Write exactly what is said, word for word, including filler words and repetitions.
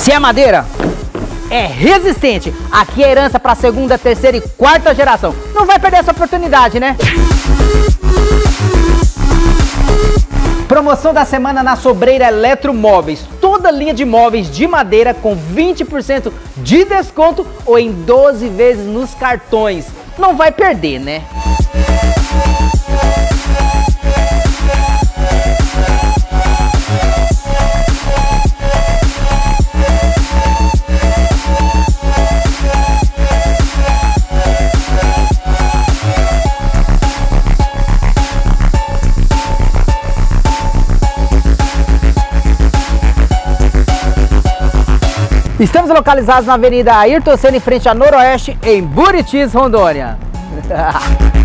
Se é madeira, é resistente. Aqui é herança para segunda, terceira e quarta geração. Não vai perder essa oportunidade, né? Promoção da semana na Sobreira Eletromóveis. Toda linha de móveis de madeira com vinte por cento de desconto ou em doze vezes nos cartões. Não vai perder, né? Estamos localizados na Avenida Ayrton Senna, em frente a Noroeste, em Buritis, Rondônia.